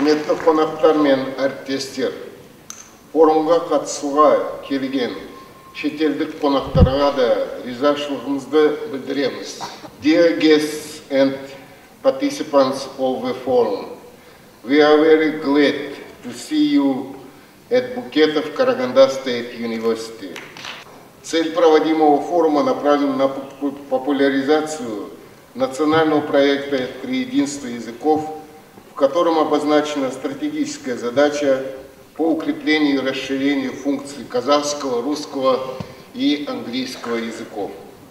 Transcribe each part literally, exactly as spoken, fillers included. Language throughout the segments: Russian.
Құрметті қонақтар мен әріптестер, форумға қатысуға келген шетелдік қонақтарға да ризашылығымызды білдіреміз. Dear guests and participants of the forum, we are very glad to see you at Букетов Караганда State University. Цель проводимого форума направлена на популяризацию национального проекта «Триединство языков», в котором обозначена стратегическая задача по укреплению и расширению функций казахского, русского и английского языков.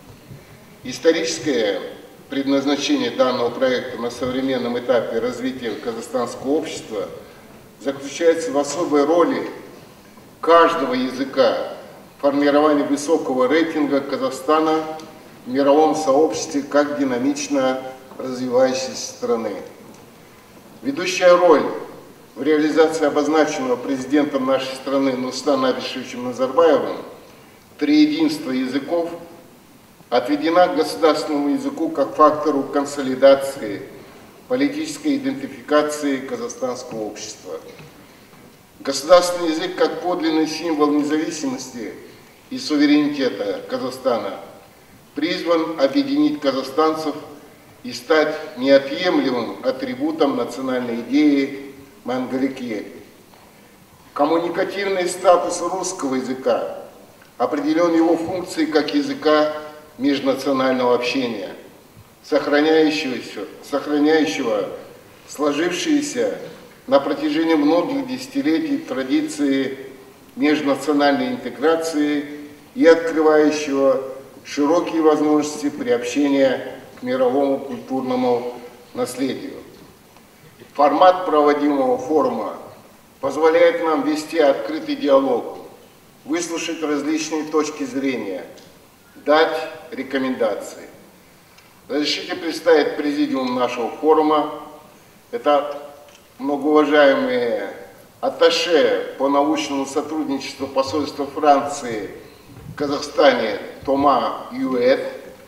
Историческое предназначение данного проекта на современном этапе развития казахстанского общества заключается в особой роли каждого языка в формировании высокого рейтинга Казахстана в мировом сообществе как динамично развивающейся страны. Ведущая роль в реализации обозначенного президентом нашей страны Нурсултаном Абишевичем Назарбаевым триединства языков отведена государственному языку как фактору консолидации, политической идентификации казахстанского общества. Государственный язык как подлинный символ независимости и суверенитета Казахстана призван объединить казахстанцев и стать неотъемлемым атрибутом национальной идеи Мангаликье. Коммуникативный статус русского языка определен его функцией как языка межнационального общения, сохраняющего, сохраняющего сложившиеся на протяжении многих десятилетий традиции межнациональной интеграции и открывающего широкие возможности приобщения к мировому культурному наследию. Формат проводимого форума позволяет нам вести открытый диалог, выслушать различные точки зрения, дать рекомендации. Разрешите представить президиум нашего форума. Это многоуважаемые атташе по научному сотрудничеству посольства Франции в Казахстане Тома Юэт,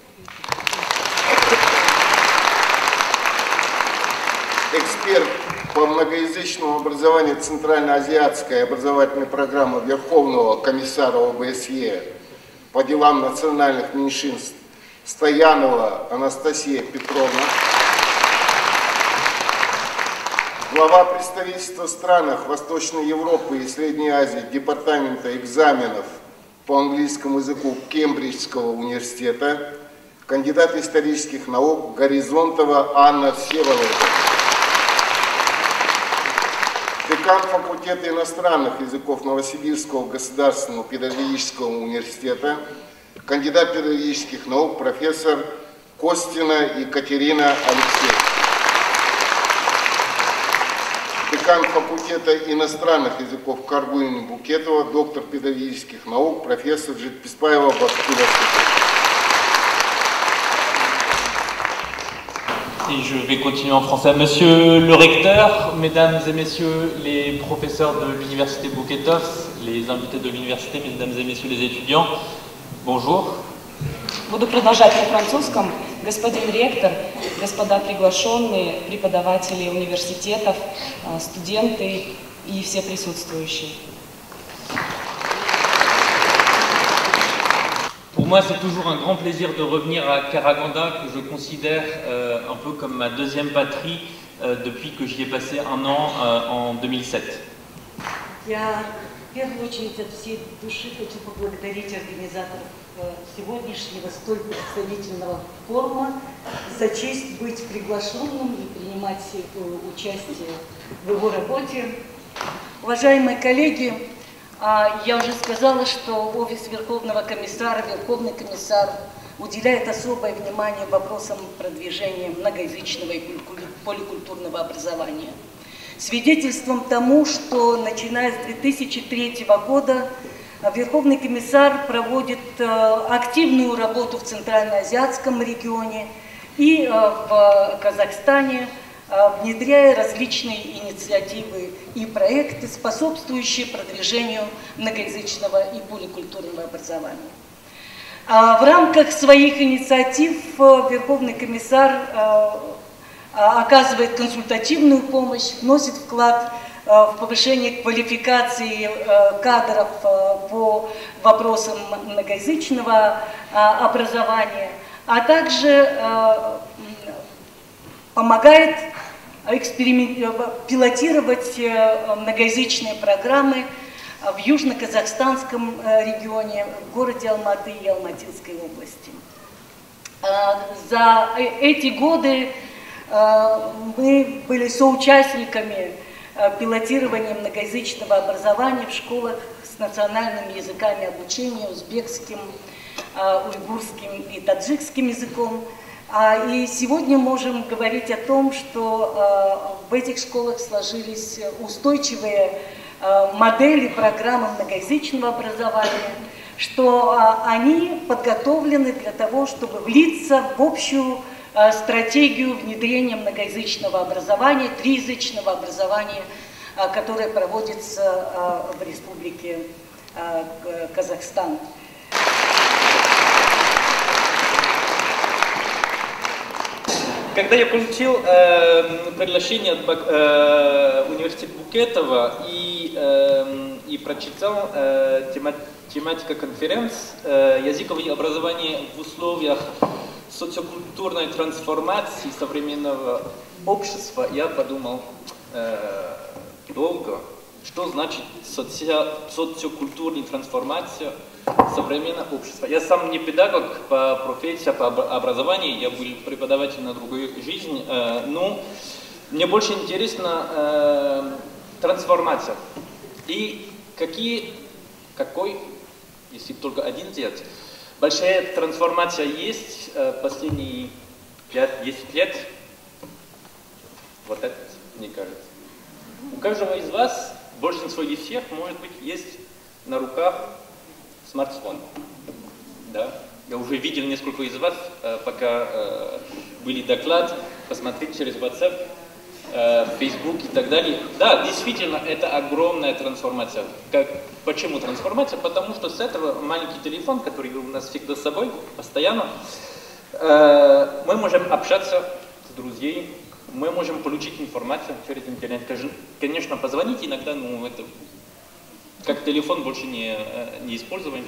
эксперт по многоязычному образованию Центральноазиатской образовательной программы Верховного комиссара ОБСЕ по делам национальных меньшинств Стоянова Анастасия Петровна, глава представительства в странах Восточной Европы и Средней Азии Департамента экзаменов по английскому языку Кембриджского университета, кандидат исторических наук Горизонтова Анна Всеволодовна, декан факультета иностранных языков Новосибирского государственного педагогического университета, кандидат педагогических наук профессор Костина Екатерина Алексеевна, декан факультета иностранных языков Каргуина Букетова, доктор педагогических наук профессор Житписпаева Бактуля. Et je vais continuer en français. Monsieur le recteur, mesdames et messieurs les professeurs de l'université Букетов, les invités de l'université, mesdames et messieurs les étudiants, bonjour. Буду продолжать на французском. Господин ректор, господа приглашенные, преподаватели университетов, студенты и все присутствующие. Pour moi, c'est toujours un grand plaisir de revenir à Karaganda, que je considère euh, un peu comme ma deuxième patrie euh, depuis que j'y ai passé un an euh, en deux mille sept. Я в первую очередь от всей души хочу поблагодарить организаторов сегодняшнего столь представительного форума за честь быть приглашенным и принимать участие в его работе. Уважаемые коллеги, я уже сказала, что офис Верховного комиссара, Верховный комиссар уделяет особое внимание вопросам продвижения многоязычного и поликультурного образования. Свидетельством тому, что начиная с две тысячи третьего года Верховный комиссар проводит активную работу в Центральноазиатском регионе и в Казахстане, внедряя различные инициативы и проекты, способствующие продвижению многоязычного и поликультурного образования. В рамках своих инициатив Верховный комиссар оказывает консультативную помощь, вносит вклад в повышение квалификации кадров по вопросам многоязычного образования, а также помогает пилотировать многоязычные программы в южно-казахстанском регионе, в городе Алматы и Алматинской области. За эти годы мы были соучастниками пилотирования многоязычного образования в школах с национальными языками обучения, узбекским, уйгурским и таджикским языком. И сегодня можем говорить о том, что в этих школах сложились устойчивые модели программы многоязычного образования, что они подготовлены для того, чтобы влиться в общую стратегию внедрения многоязычного образования, триязычного образования, которое проводится в Республике Казахстан. Когда я получил э, приглашение от э, университета Букетова и, э, и прочитал э, тема, тематика конференции э, «Языковое образование в условиях социокультурной трансформации современного общества», я подумал э, долго, что значит соци... социокультурная трансформация современного общества. Я сам не педагог по профессии, по образованию, я был преподавателем на другую жизнь, э, но мне больше интересна э, трансформация. И какие, какой, если только один взять, большая трансформация есть э, последние пять-десять лет. Вот это, мне кажется. У каждого из вас, большинство из всех, может быть, есть на руках смартфон. Да? Я уже видел несколько из вас, пока э, были доклады, посмотреть через WhatsApp, э, Facebook и так далее. Да, действительно, это огромная трансформация. Как, почему трансформация? Потому что с этого маленький телефон, который у нас всегда с собой, постоянно, э, мы можем общаться с друзьями, мы можем получить информацию через интернет. Конечно, позвонить иногда, ну, это как телефон больше не, не используем.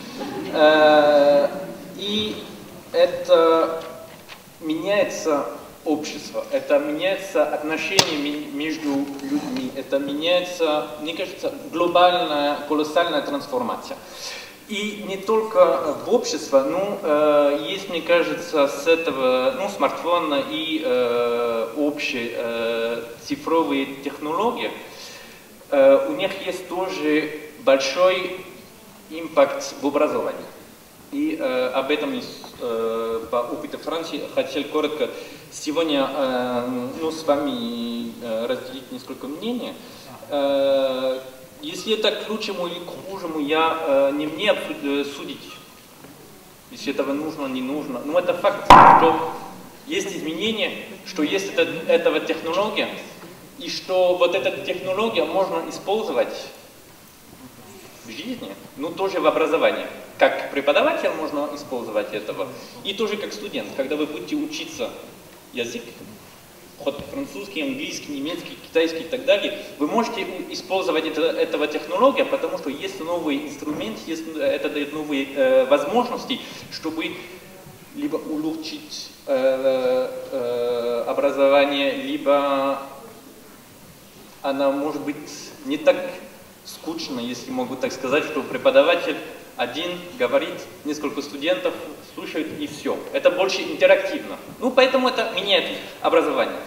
И это меняется общество, это меняется отношения между людьми, это меняется, мне кажется, глобальная, колоссальная трансформация. И не только в обществе, но есть, мне кажется, с этого, ну, смартфона и э, общие э, цифровые технологии, Uh, у них есть тоже большой импакт в образовании. И uh, об этом uh, по опыту Франции хотел коротко сегодня uh, ну, с вами uh, разделить несколько мнений. Uh, если это к лучшему или к худшему, я uh, не мне судить, если этого нужно, не нужно. Но это факт, что есть изменения, что есть это, эта технология, и что вот эта технология можно использовать в жизни, но тоже в образовании. Как преподаватель можно использовать этого, и тоже как студент. Когда вы будете учиться язык, хоть французский, английский, немецкий, китайский и так далее, вы можете использовать это, этого технология, потому что есть новый инструмент, есть, это дает новые э, возможности, чтобы либо улучшить э, э, образование, либо она может быть не так скучна, если могу так сказать, что преподаватель один говорит, несколько студентов слушают и все. Это больше интерактивно. Ну, поэтому это меняет образование.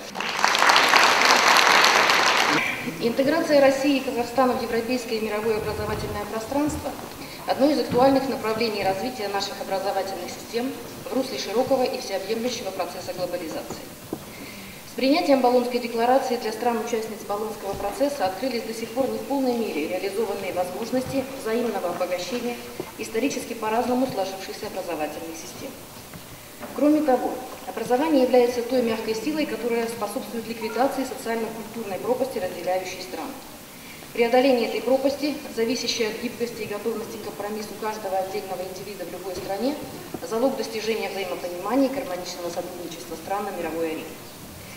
Интеграция России и Казахстана в европейское и мировое образовательное пространство – одно из актуальных направлений развития наших образовательных систем в русле широкого и всеобъемлющего процесса глобализации. С принятием Болонской декларации для стран-участниц Болонского процесса открылись до сих пор не в полной мере реализованные возможности взаимного обогащения исторически по-разному сложившихся образовательных систем. Кроме того, образование является той мягкой силой, которая способствует ликвидации социально-культурной пропасти, разделяющей страны. Преодоление этой пропасти, зависящей от гибкости и готовности к компромиссу каждого отдельного индивида в любой стране, залог достижения взаимопонимания и гармоничного сотрудничества стран на мировой арене.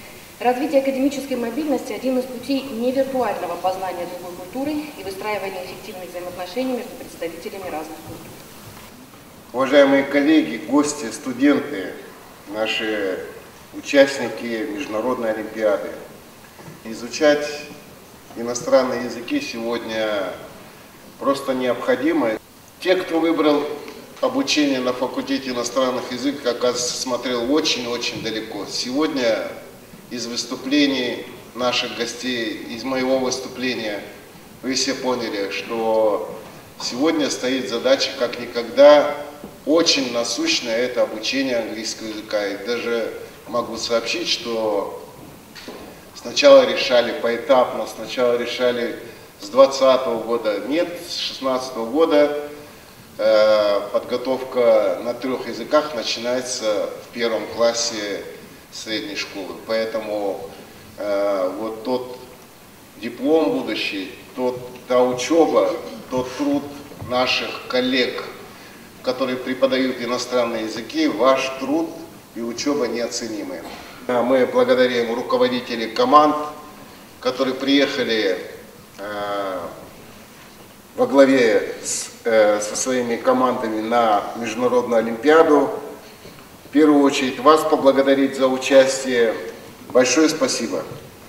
Развитие академической мобильности – один из путей невиртуального познания другой культуры и выстраивания эффективных взаимоотношений между представителями разных культур. Уважаемые коллеги, гости, студенты, наши участники Международной Олимпиады, изучать иностранные языки сегодня просто необходимо. Те, кто выбрал обучение на факультете иностранных языков, оказывается, смотрел очень-очень далеко. Сегодня из выступлений наших гостей, из моего выступления, вы все поняли, что сегодня стоит задача как никогда очень насущная, это обучение английского языка. И даже могу сообщить, что сначала решали поэтапно, сначала решали с двадцатого года, нет, с шестнадцатого года э, подготовка на трех языках начинается в первом классе средней школы. Поэтому э, вот тот диплом будущий, тот, та учеба, тот труд наших коллег, которые преподают иностранные языки, ваш труд и учеба неоценимы. Мы благодарим руководителей команд, которые приехали э, во главе с, э, со своими командами на Международную Олимпиаду. В первую очередь вас поблагодарить за участие. Большое спасибо.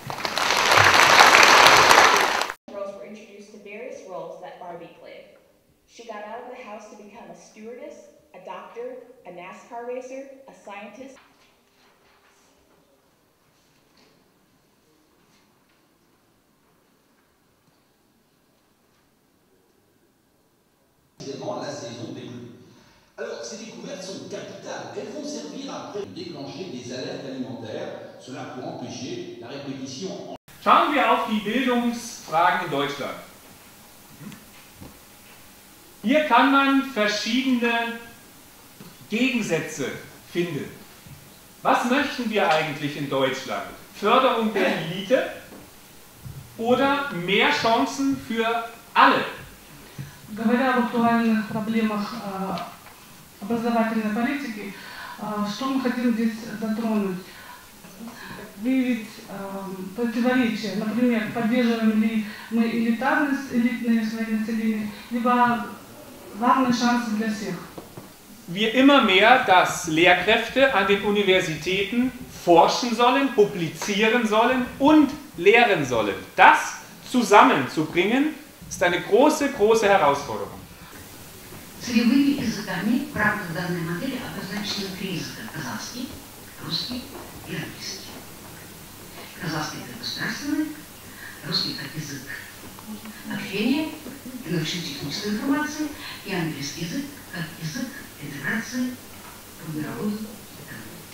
She got out of the house to become a stewardess, a doctor, a NASCAR racer, a scientist. La saison des pluies. Alors, ces découvertes sont capitales. Elles vont servir après de déclencher des alertes alimentaires, cela pour empêcher la répétition. Schauen wir auf die Bildungsfragen in Deutschland. Hier kann man verschiedene Gegensätze finden. Was möchten wir eigentlich in Deutschland? Förderung der Elite oder mehr Chancen für alle? Говоря об актуальных проблемах образовательной политики, что мы хотим здесь затронуть? Выявить противоречия, например, поддерживаем ли мы элитарность, элитные слои населения, либо равные шансы для всех. Wir immer mehr, dass Lehrkräfte an den Universitäten forschen sollen, publizieren sollen und lehren sollen. Das zusammenzubringen, ist eine große, große Herausforderung. Целевыми языками в рамках данной модели обозначены три языка: казахский, русский и английский. Казахский как государственный, русский как язык общения и научно-технической информации, и английский язык как язык интеграции в мировую экономику.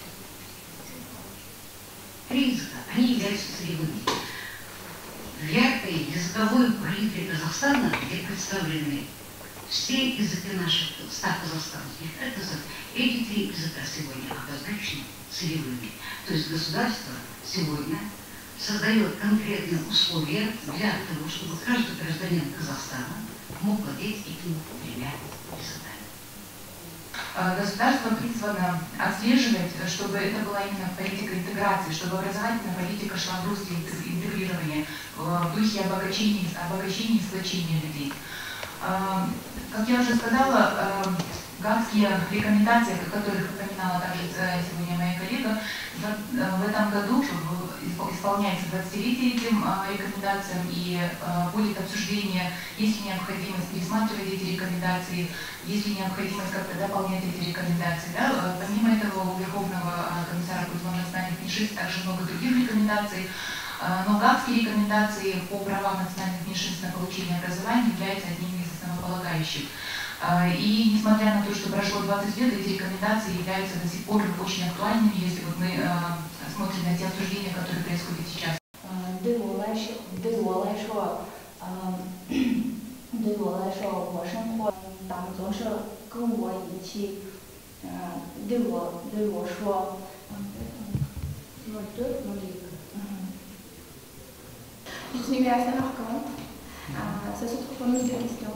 Три языка, они являются целевыми. В яркой языковой палитре Казахстана, где представлены все языки наших ста казахстанских этносов, эти три языка сегодня обозначены целевыми. То есть государство сегодня создает конкретные условия для того, чтобы каждый гражданин Казахстана мог владеть этими тремя языками. Государство призвано отслеживать, чтобы это была именно политика интеграции, чтобы образовательная политика шла в русле интегрирования, в духе обогащения, обогащения и сплочения людей. Как я уже сказала, гаагские рекомендации, о которых упоминала также сегодня моя коллега, в этом году исполняется двадцатилетие этим рекомендациям, и будет обсуждение, есть ли необходимость пересматривать эти рекомендации, есть ли необходимость как-то дополнять эти рекомендации. Да? Помимо этого, у Верховного комиссара по делам национальных меньшинств также много других рекомендаций, но гаагские рекомендации по правам национальных меньшинств на получение образования являются одними из основополагающих. И несмотря на то, что прошло двадцать лет, эти рекомендации являются до сих пор очень актуальными, если вот мы смотрим на те обсуждения, которые происходят сейчас. 对我来说，对我来说，嗯，对我来说，我生活当中是跟我一起，嗯，对我对我说，我对我这个，嗯。Je suis venue à Samarcande. Ça se trouve en Afghanistan.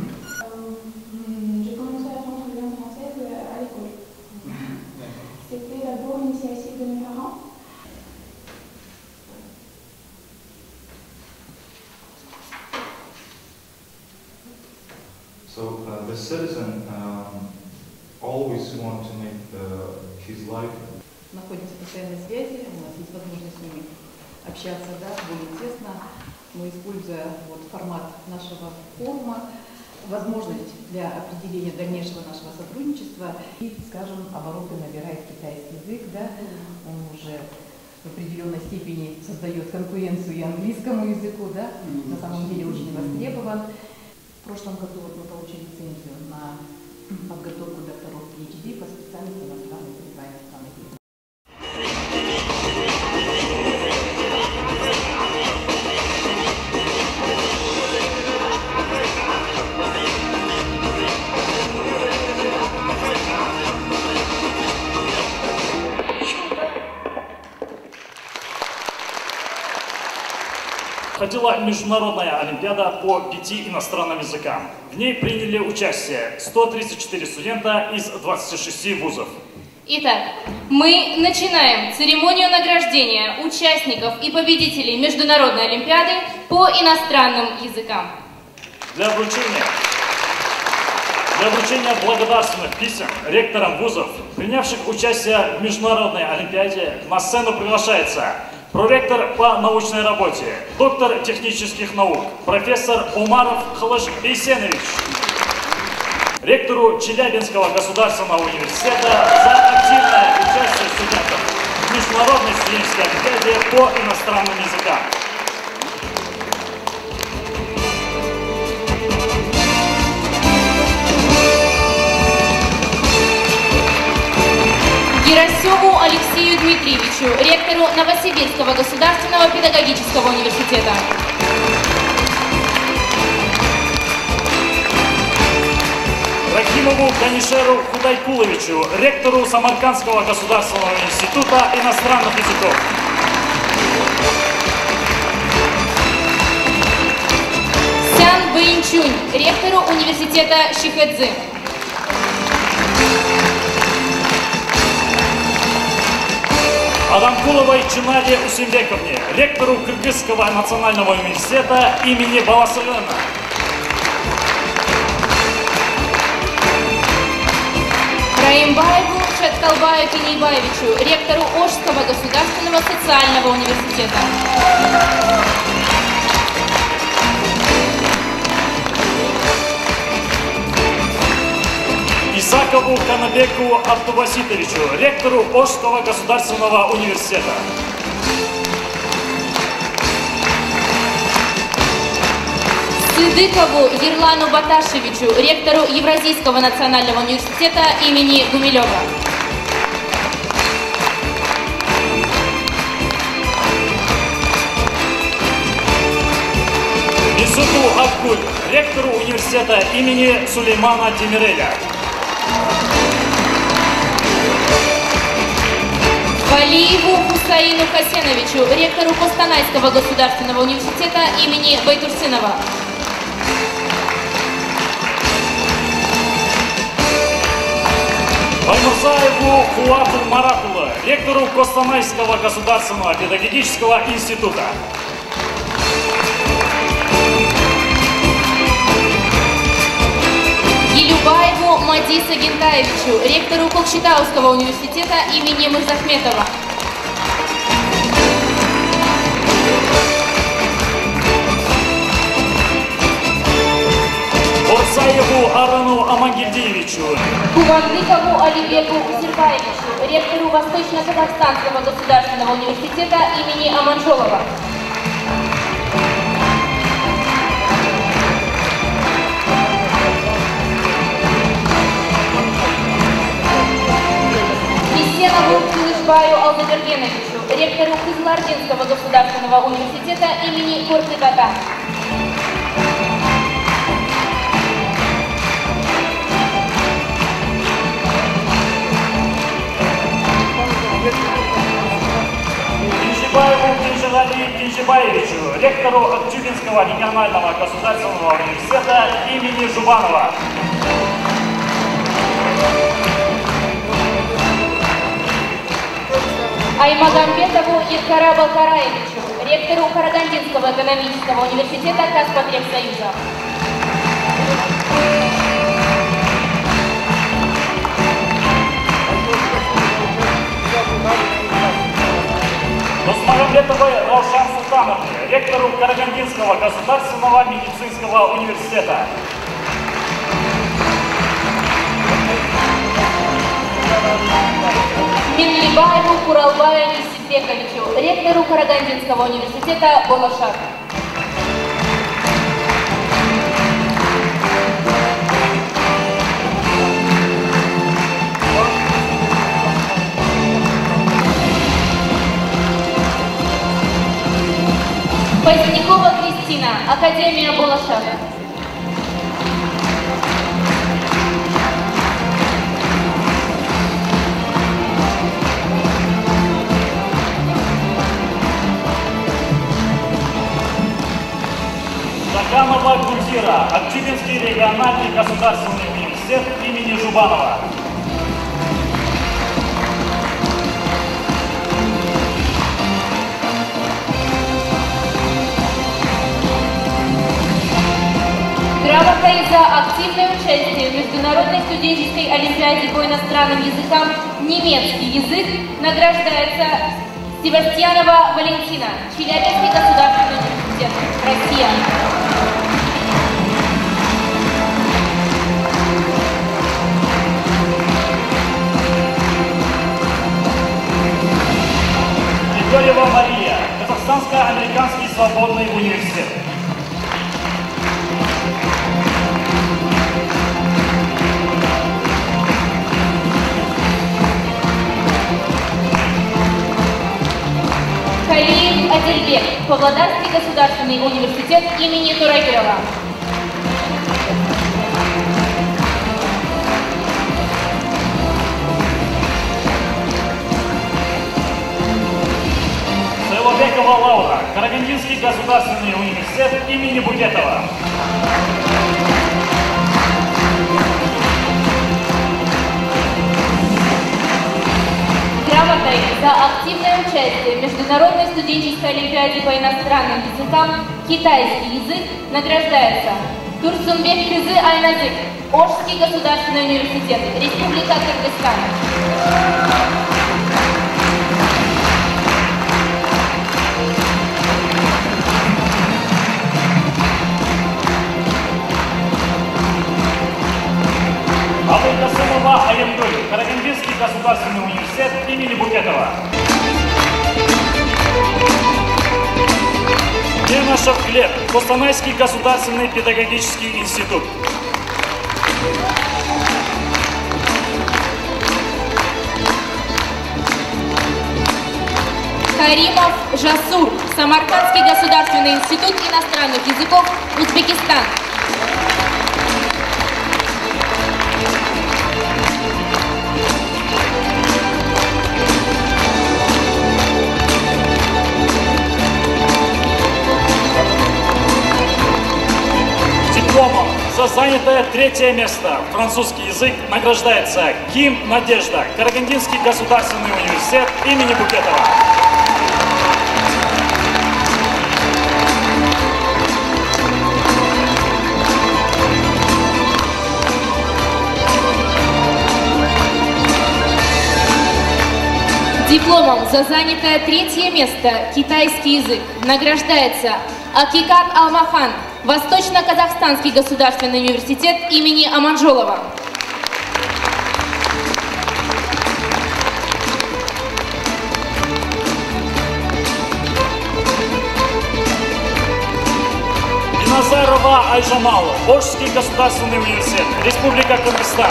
J'ai commencé à apprendre la langue française à l'école. C'était d'abord une initiative de mes parents. a citizen um, always want to make the, his life. Находимся в постоянной связи, у нас есть возможность с ними общаться, да, более тесно, но используя вот формат нашего форума, возможность для определения дальнейшего нашего сотрудничества. И, скажем, обороты набирает китайский язык, да, он уже в определенной степени создает конкуренцию и английскому языку, да, на самом деле очень востребован. В прошлом году вот мы получили лицензию на подготовку докторов пи эйч ди по специальности иностранных языков и иностранных языков. Проходила международная олимпиада по пяти иностранным языкам. В ней приняли участие сто тридцать четыре студента из двадцати шести вузов. Итак, мы начинаем церемонию награждения участников и победителей международной олимпиады по иностранным языкам. Для вручения, для вручения благодарственных писем ректорам вузов, принявших участие в международной олимпиаде, на сцену приглашается проректор по научной работе, доктор технических наук, профессор Умаров Халаш Бейсенович, ректору Челябинского государственного университета за активное участие студентов в международной студенческой олимпиаде по иностранным языкам. Герасеву Алексею Дмитриевичу, ректору Новосибирского государственного педагогического университета. Рахимову Канишеру Худайкуловичу, ректору Самаркандского государственного института иностранных языков. Сян Бэйнчунь, ректору университета Шихэцзы. Адамкуловой Чинаре Усимбековне, ректору Кыргызского национального университета имени Баласырена. Раимбаеву Шаткалбаю Кенейбаевичу, ректору Ошского государственного социального университета. Исакову Канабеку Абдуваситовичу, ректору Ошского государственного университета. Сыдыкову Ерлану Баташевичу, ректору Евразийского национального университета имени Гумилева. Исуту Аккуль, ректору университета имени Сулеймана Демиреля. Валиеву Хусаину Хасеновичу, ректору Костанайского государственного университета имени Байтурсынова. Баймурзаеву Хуату Маратулу, ректору Костанайского государственного педагогического института. Елюбаеву Мадиса Гентаевичу, ректору Кокшетауского университета имени Мырзахметова. Орсаеву Арану Амангельдиевичу. Кувандыкову Алибеку Узербаевичу, ректору Восточно-Казахстанского государственного университета имени Аманжолова. Кисенову Кылышбаю Алдабергеновичу, ректору Кызылординского государственного университета имени Коркытата. Кинжибаеву Кинжигали Кинжибаевичу, ректору Актюбинского регионального государственного университета имени Жубанова. Аймагамбетову Иркара Балкараевичу, ректору Карагандинского экономического университета Казпотребсоюза. Ахметовой Раушан Султановне, ректору Карагандинского государственного медицинского университета. Минлибаеву Куралбаю Нисипбековичу, ректору Карагандинского университета Болошак. Позднякова Кристина, Академия Болошак. Заканова Гульзира, Актюбинский региональный государственный университет имени Жубанова. Грамотой за активное участие в Международной студенческой олимпиаде по иностранным языкам «Немецкий язык» награждается Севастьянова Валентина, Челябинский государственный университет, Россия. Григорьева Мария, Казахстанско-американский свободный университет. Халиев Адельбек, Павлодарский государственный университет имени Турагирова. Сайлобекова Лаура, Карагандинский государственный университет имени Букетова. Грамотой за активное участие в Международной студенческой олимпиаде по иностранным языкам «Китайский язык» награждается Турсунбек Кызы Айназык, Ошский государственный университет, Республика Кыргызстан. Абылкасымова Аемгуль, Карагандинский государственный университет имени Букетова. Немашев Глеб, Костанайский государственный педагогический институт. Каримов Жасур, Самаркандский государственный институт иностранных языков, Узбекистан. Дипломом за занятое третье место французский язык награждается Ким Надежда, Карагандинский государственный университет имени Букетова. Дипломом за занятое третье место китайский язык награждается Акикат Алмахан, Восточно-Казахстанский государственный университет имени Аманжолова. Биназарова Айжамал, Ошский государственный университет, Республика Кыргызстан.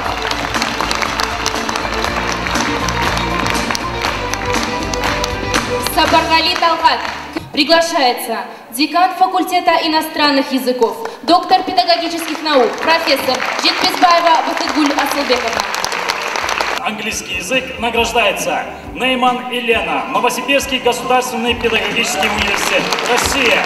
Сабаргали Талгат. Приглашается декан факультета иностранных языков, доктор педагогических наук, профессор Жетпесбаева Бахытгуль Асылбековна. Английский язык награждается Нейман Елена, Новосибирский государственный педагогический университет, Россия.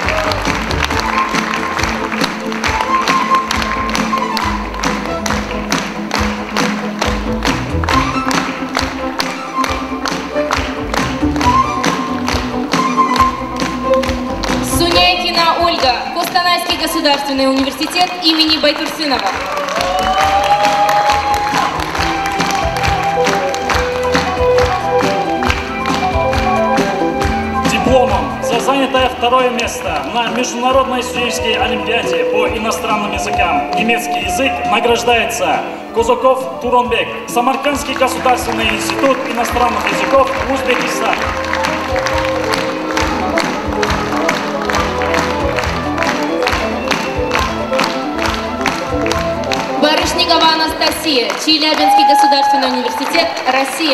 Костанайский государственный университет имени Байтурсынова. второе место на Международной студенческой олимпиаде по иностранным языкам немецкий язык награждается Козаков Туронбек, Самаркандский государственный институт иностранных языков, Узбекистан. Барышникова Анастасия, Челябинский государственный университет, Россия.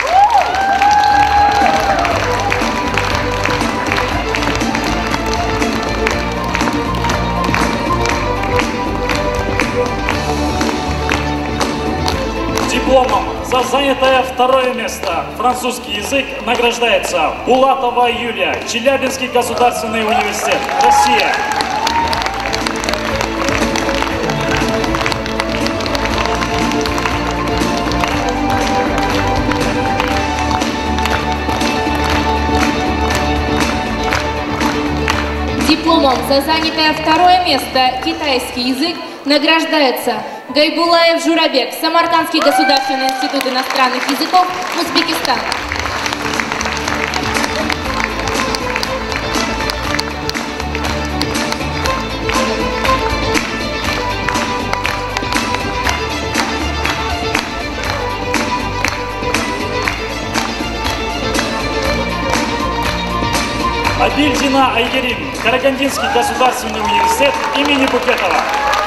Дипломом за занятое второе место французский язык награждается Булатова Юлия, Челябинский государственный университет, Россия. Дипломом за занятое второе место китайский язык награждается Гайбулаев Журабек, Самаркандский государственный институт иностранных языков, Узбекистан. Абильдина Айгерим, Карагандинский государственный университет имени Букетова.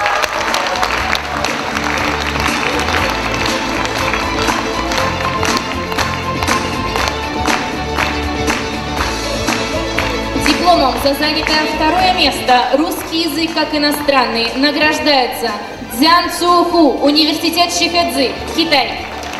Дипломом за занятое второе место русский язык как иностранный награждается Цзян Цуху, Университет Шихэцзы, Китай.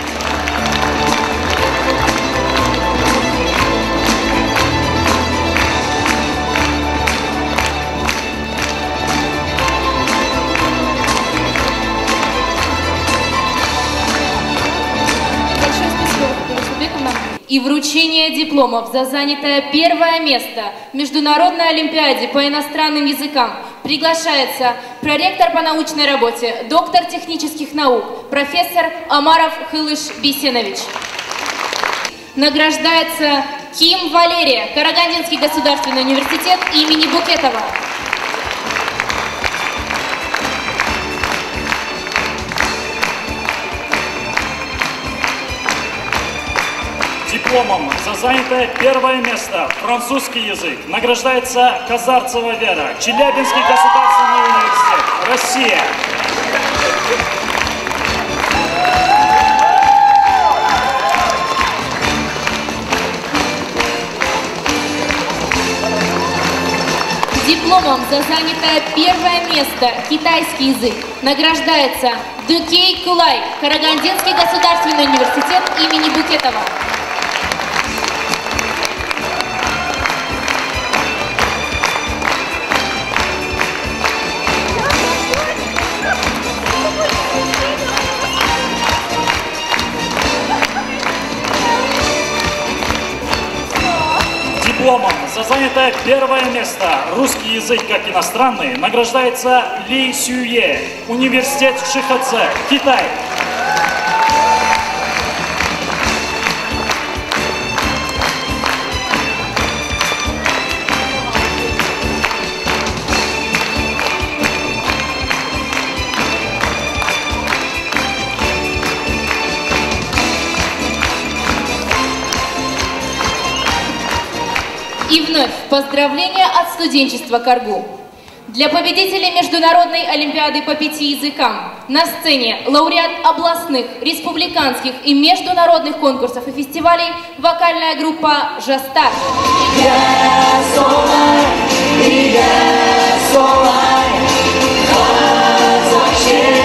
И вручение дипломов за занятое первое место в Международной олимпиаде по иностранным языкам приглашается проректор по научной работе, доктор технических наук, профессор Амаров Хылыш Бисенович. Награждается Ким Валерия, Карагандинский государственный университет имени Букетова. Дипломом за занятое первое место французский язык награждается Казарцева Вера, Челябинский государственный университет, Россия. Дипломом за занятое первое место китайский язык награждается Дукей Кулай, Карагандинский государственный университет имени Букетова. Дипломом за занятое первое место русский язык как иностранный награждается Ли Сюе, Университет Шихэцзэ, Китай. И вновь поздравления от студенчества Каргу. Для победителей Международной олимпиады по пяти языкам на сцене лауреат областных, республиканских и международных конкурсов и фестивалей вокальная группа «Жастар». Yeah,